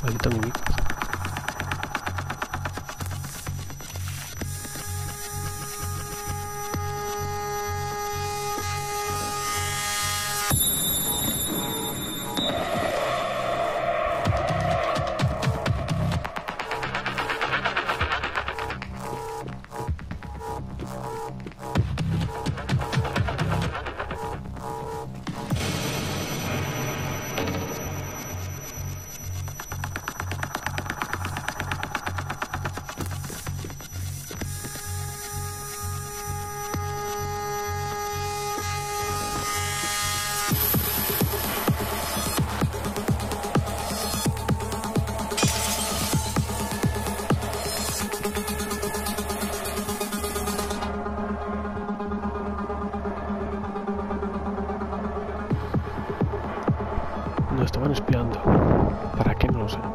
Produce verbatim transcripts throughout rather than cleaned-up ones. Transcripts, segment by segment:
Maldito mimico. Nos estaban espiando. ¿Para qué? No lo sé.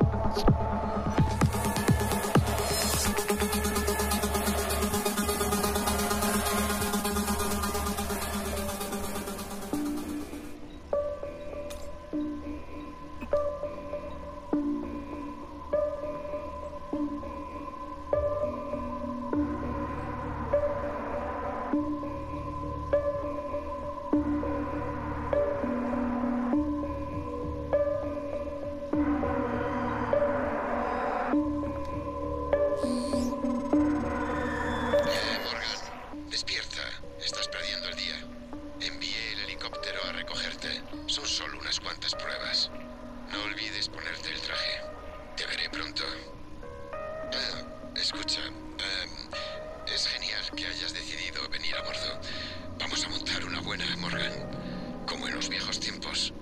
Son solo unas cuantas pruebas. No olvides ponerte el traje. Te veré pronto. Ah, escucha, um, es genial que hayas decidido venir a bordo. Vamos a montar una buena, Morgan. Como en los viejos tiempos.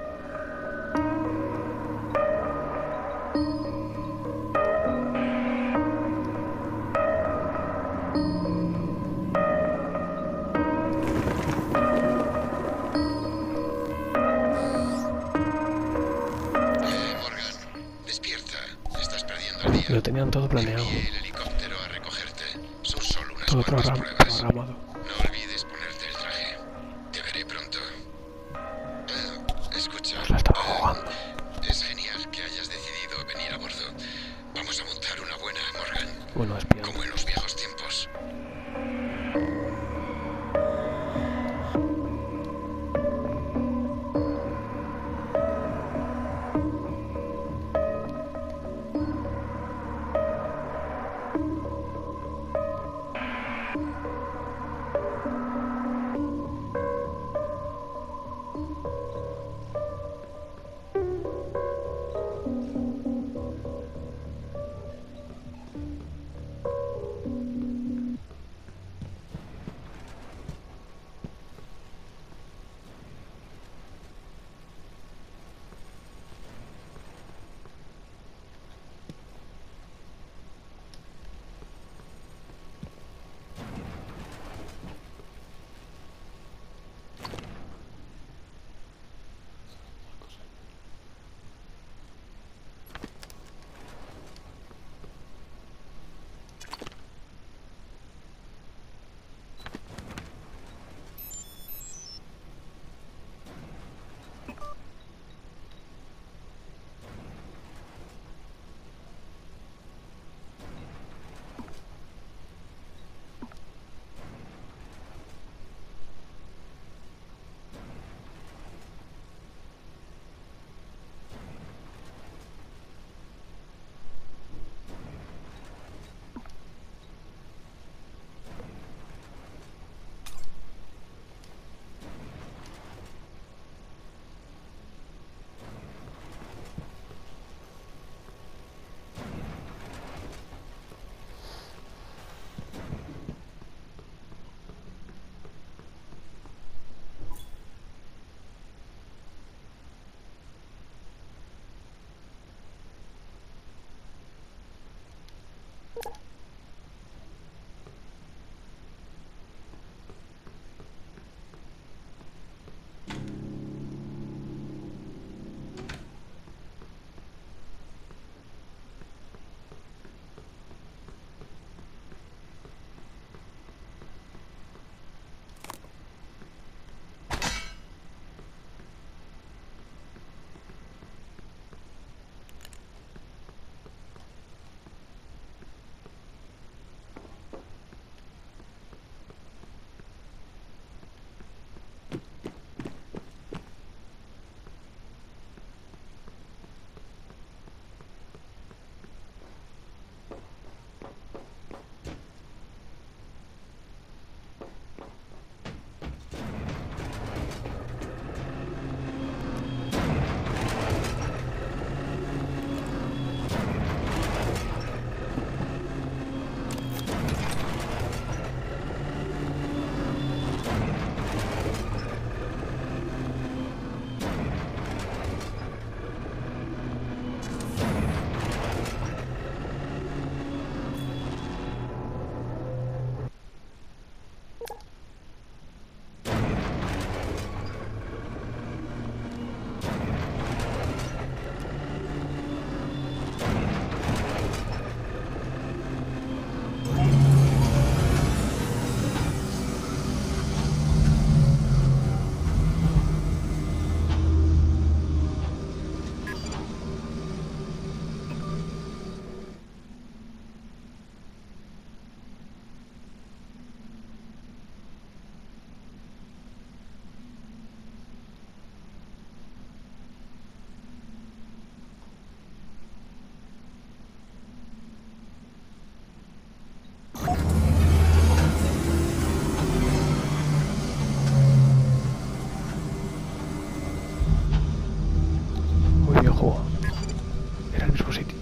Lo tenían todo planeado. Envié el helicóptero a recogerte. Son solo unas Todo cuantas program pruebas. programado. No olvides ponerte el traje. Te veré pronto. Ah, escucha. Nos la estaba jugando. Ah, es genial que hayas decidido venir a bordo. Vamos a montar una buena, Morgan. Bueno, espiando. Como en los viejos tiempos. el mismo sitio.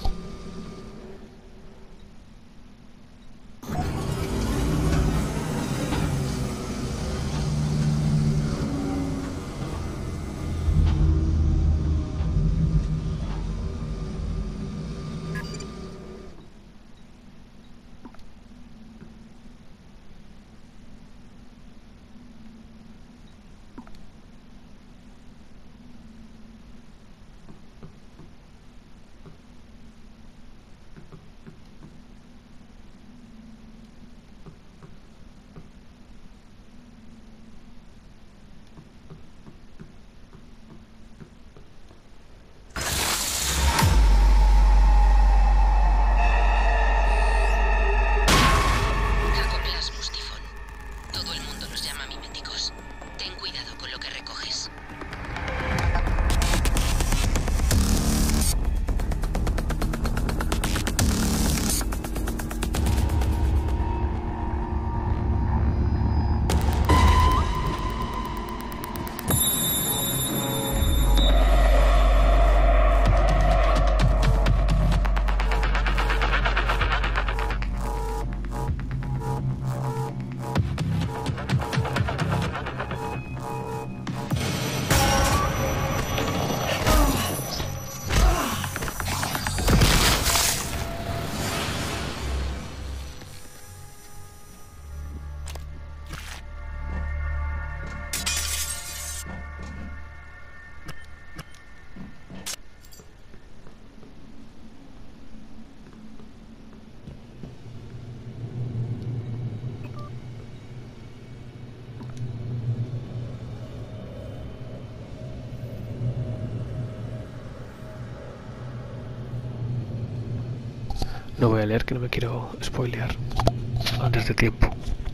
No voy a leer, que no me quiero spoilear antes de tiempo.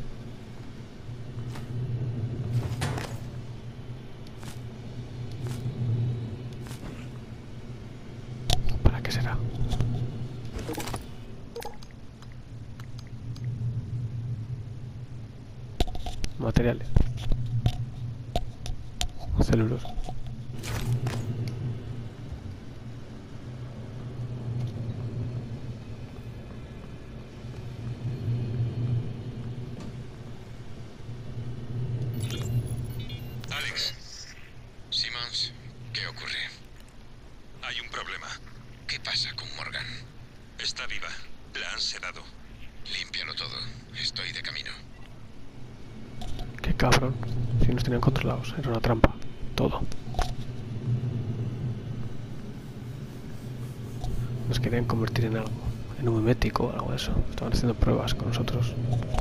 ¿Para qué será? Materiales. Celulosa. Cabrón, si nos tenían controlados, era una trampa, todo. Nos querían convertir en algo, en un mimético o algo de eso. Estaban haciendo pruebas con nosotros.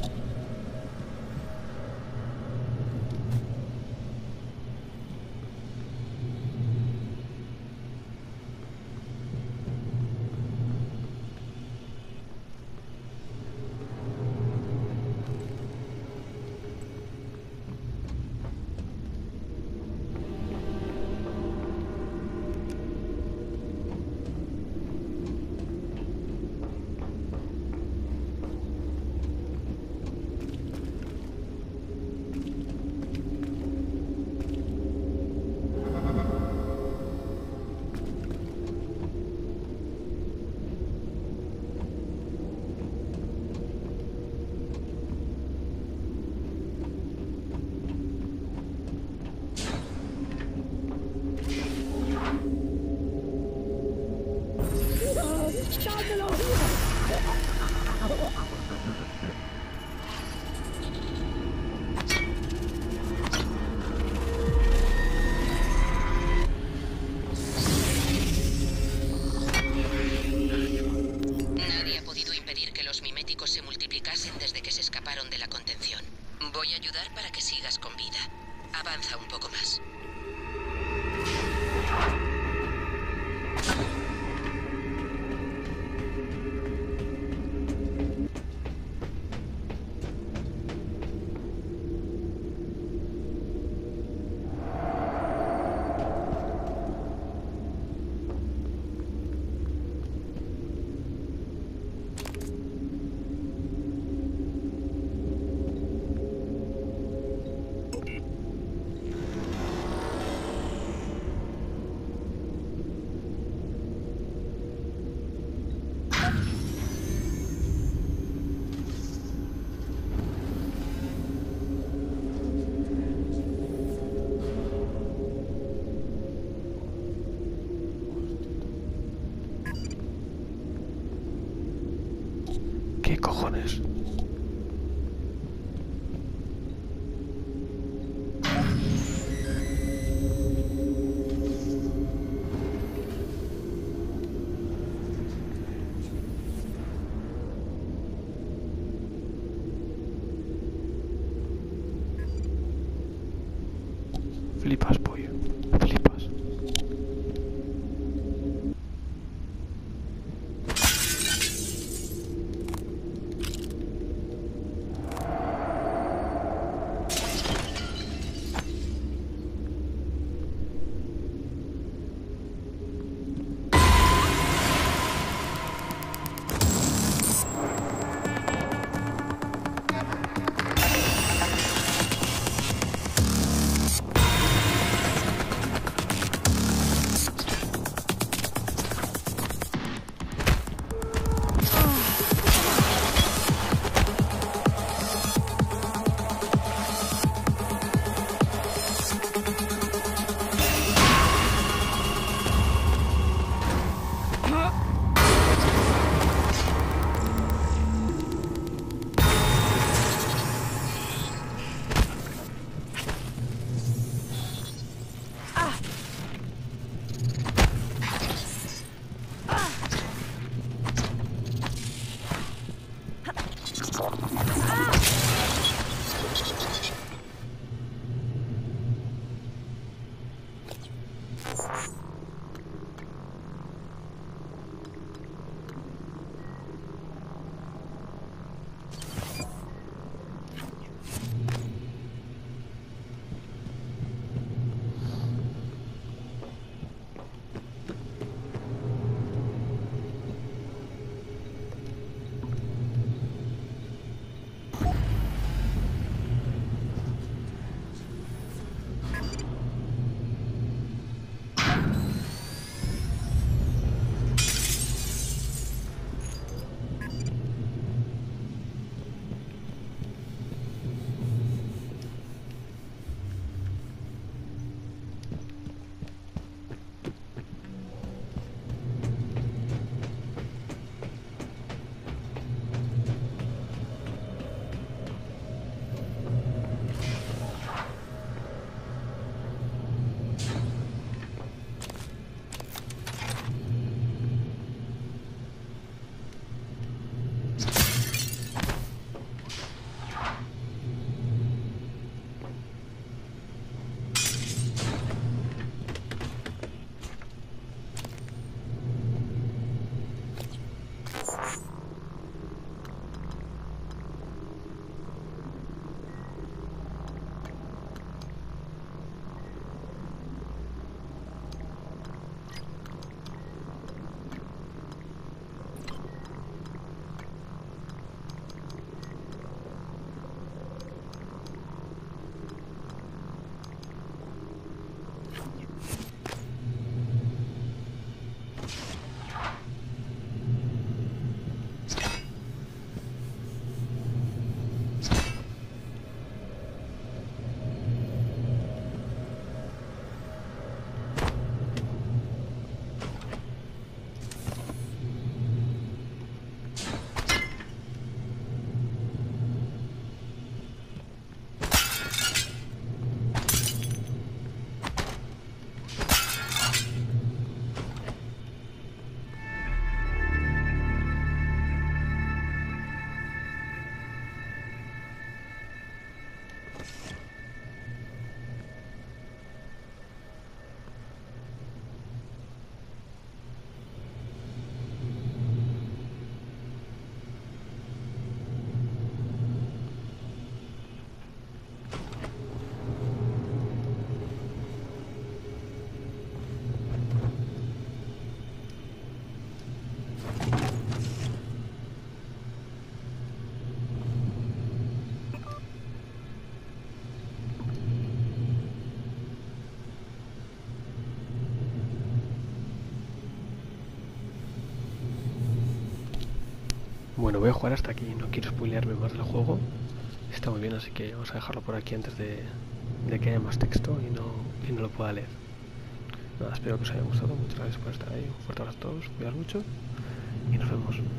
Nadie ha podido impedir que los miméticos se multiplicasen desde que se escaparon de la contención. Voy a ayudar para que sigas con vida. Avanza un poco más. ¿Qué cojones? Flipas, pollo. Flipas. Bueno, voy a jugar hasta aquí, no quiero spoilearme más del juego. Está muy bien, así que vamos a dejarlo por aquí antes de, de que haya más texto y no, y no lo pueda leer. Nada, espero que os haya gustado, muchas gracias por estar ahí, un fuerte abrazo a todos, cuidad mucho y nos vemos.